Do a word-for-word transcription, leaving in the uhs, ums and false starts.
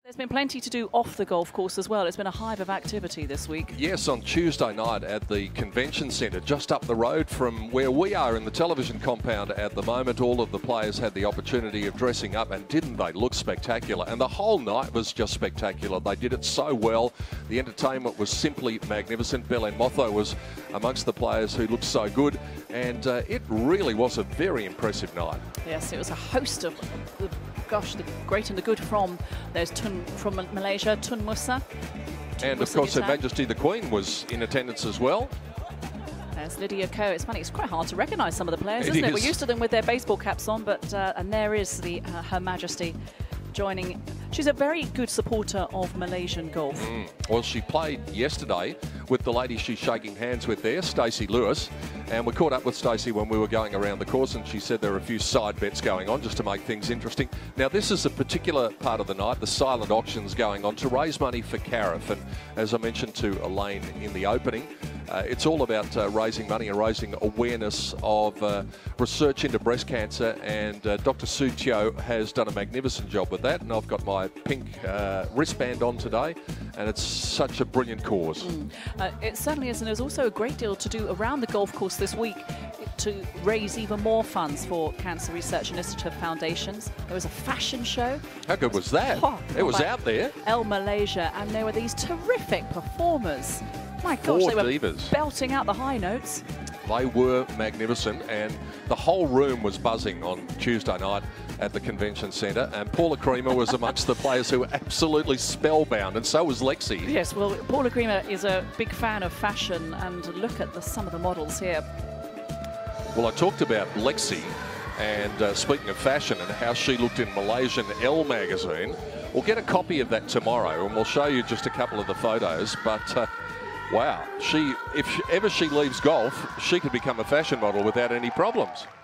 There's been plenty to do off the golf course as well. It's been a hive of activity this week. Yes, on Tuesday night at the Convention Centre, just up the road from where we are in the television compound at the moment, all of the players had the opportunity of dressing up, and didn't they look spectacular? And the whole night was just spectacular. They did it so well. The entertainment was simply magnificent. Belen Motho was amongst the players who looked so good, and uh, it really was a very impressive night. Yes, it was a host of, gosh, the great and the good from there's Tun from Malaysia, Tun Musa. Tun and Musa of course, Her Gitan. Majesty the Queen was in attendance as well. There's Lydia Ko. It's funny, it's quite hard to recognise some of the players, It isn't it? is. We're used to them with their baseball caps on, but uh, and there is the uh, Her Majesty joining. She's a very good supporter of Malaysian golf. Mm. Well, she played yesterday with the lady she's shaking hands with there, Stacey Lewis, and we caught up with Stacey when we were going around the course, and she said there are a few side bets going on just to make things interesting. Now, this is a particular part of the night, the silent auctions going on to raise money for Cariff, and as I mentioned to Elaine in the opening, Uh, it's all about uh, raising money and raising awareness of uh, research into breast cancer, and uh, Doctor Sue Teo has done a magnificent job with that, and I've got my pink uh, wristband on today, and it's such a brilliant cause. Mm. Uh, it certainly is, and there's also a great deal to do around the golf course this week to raise even more funds for Cancer Research Initiative foundations. There was a fashion show. How good was that? Oh, it was by out there. El Malaysia, and there were these terrific performers. My gosh, Four they were divas. belting out the high notes. They were magnificent, and the whole room was buzzing on Tuesday night at the Convention Centre, and Paula Creamer was amongst the players who were absolutely spellbound, and so was Lexi. Yes, well, Paula Creamer is a big fan of fashion, and look at the, some of the models here. Well, I talked about Lexi, and uh, speaking of fashion and how she looked in Malaysian Elle magazine, we'll get a copy of that tomorrow, and we'll show you just a couple of the photos, but uh, wow, she, if she, ever she leaves golf, she could become a fashion model without any problems.